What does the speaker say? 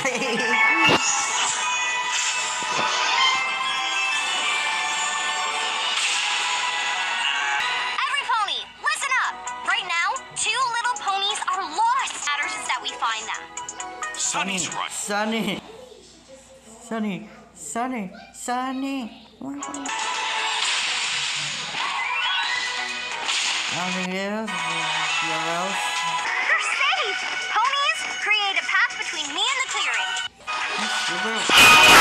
pony, listen up. Right now, two little ponies are lost. Matters is that we find them. Sunny's right. Sunny. Sunny. Sunny. Sunny. Yes. You're safe. Ponies, create a path between me and the clearing.